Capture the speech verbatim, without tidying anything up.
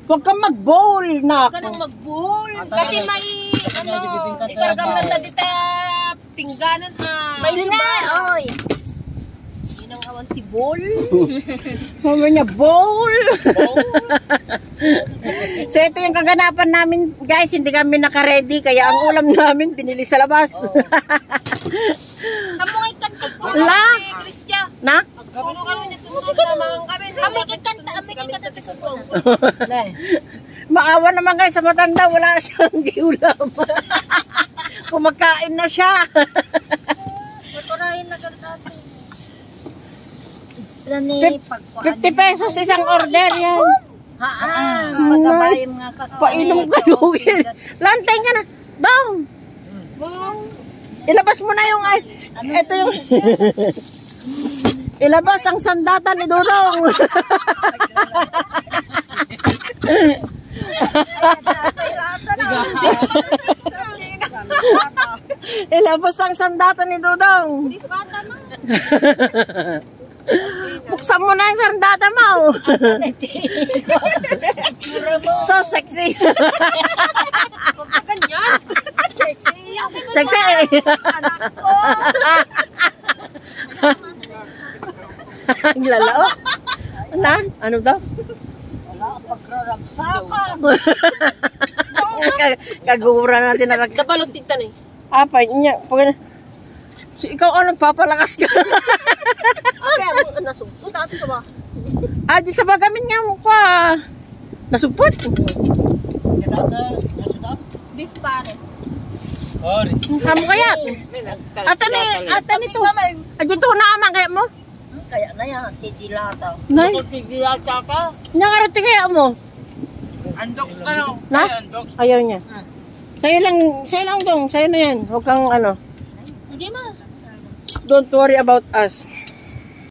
Huwag kang mag-bowl, nak. Huwag ka nang mag-bowl. Kasi may, ano, ikargam lang na dita pingganan. Ah. May na, oy. Inang awan ti bowl. Mama niya, bowl. So ito yung kaganapan namin, guys. Hindi kami naka-ready. Kaya ang ulam namin, pinili sa labas. Among ikantag ko La. ni Kristya. Nak? Kuno ka rin itong samahan kami. Amig ikanta, amig ikanta ti sundong. Maawa naman kayo sa matanda. Wala siyang giulam. Kumakain na siya. Maturahin na gardati. fifty pesos isang order yan. Haan, magabayim nga kasi. Painom ka lugin. Lantay ka na. Dong. Ilabas mo na yung ay. Ito yung ilabas ang sandata ni Dudong. Ilabas ang sandata ni Dudong. Buksan mo na yung sandata mo. So sexy. Huwag ka ganyan. Sexy. Sexy. Anak ko. Ang lalao. Ano? Ano daw? Wala, pagraragsakan. Kagura natin na ragsak. Sa balot tintan eh. Apa, niya. Pag so, ikaw ang nagpapalakas ka. Okay, ang nasugpot ato sa ba? Ah, di sa bagamin nga mo pa. Nasugpot. Beef pares. Kamu kaya? Ata ni, ata nito. Ah, dito na amang kaya mo? Kaya na yan, tidilata. Nay, Tigilata ka. nangarati kaya mo? Andox ka no? Na? Ayaw niya. Sa'yo lang, sa'yo lang dong. Sa'yo na yan. Huwag kang ano. Hindi mas. Don't worry about us.